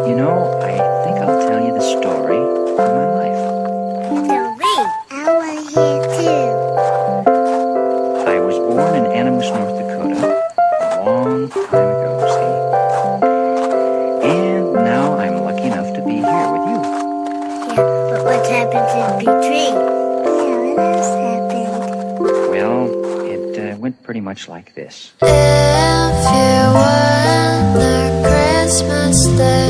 You know, I think I'll tell you the story of my life. Tell me. I want to hear too. I was born in Animus, North Dakota, a long time ago, see? And now I'm lucky enough to be here with you. Yeah, but what's happened in between? Yeah, what else happened? Well, it went pretty much like this. If you were the Christmas day